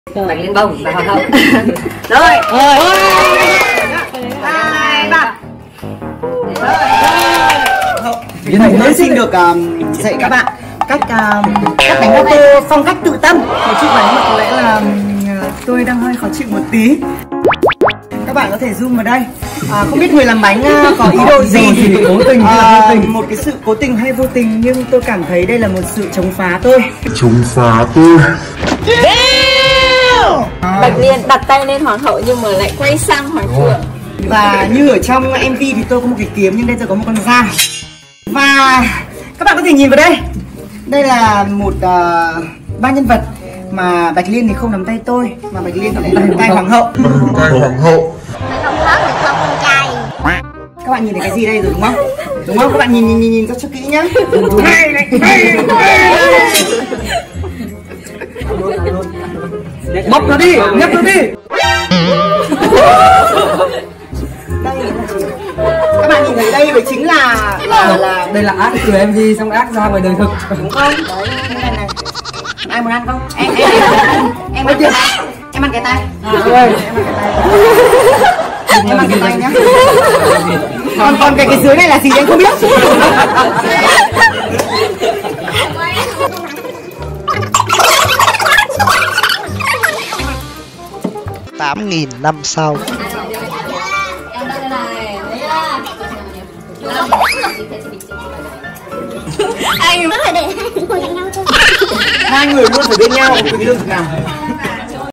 Bạch Liên Bông và Hoàng hậu. Rồi. Hai, ba. Thầy mới xin được dạy các bạn cách đánh auto phong cách tự tâm. Một chút này mà có lẽ là tôi đang hơi khó chịu một tí. Các bạn có thể zoom vào đây. Không biết người làm bánh có ý đồ gì, cố tình một cái sự cố tình hay vô tình, nhưng tôi cảm thấy đây là một sự chống phá tôi. Bạch Liên đặt tay lên hoàng hậu nhưng mà lại quay sang hoàng thượng. Và như ở trong MV thì tôi có một cái kiếm, nhưng đây tôi có một con dao. Và các bạn có thể nhìn vào đây. Đây là một ba nhân vật mà Bạch Liên thì không nắm tay tôi, mà Bạch Liên thì lại nắm tay hoàng hậu. Các bạn nhìn thấy cái gì đây rồi đúng không? Đúng không? Các bạn nhìn cho kỹ nhá. Bóc nó đi, nhấc nó đi. Đây các bạn nhìn thấy đây mới chính là Đây là ác từ MV xong ác ra ngoài đời thực. đúng không? Đấy, này này. Ai muốn ăn không? Em ăn cái tay. Em ăn cái tay nhá. Còn cái dưới này là gì em không biết. $8.000 năm sau. Anh mới phải để hai người cạnh nhau chứ. Hai người luôn phải bên nhau, vì lương thực nào.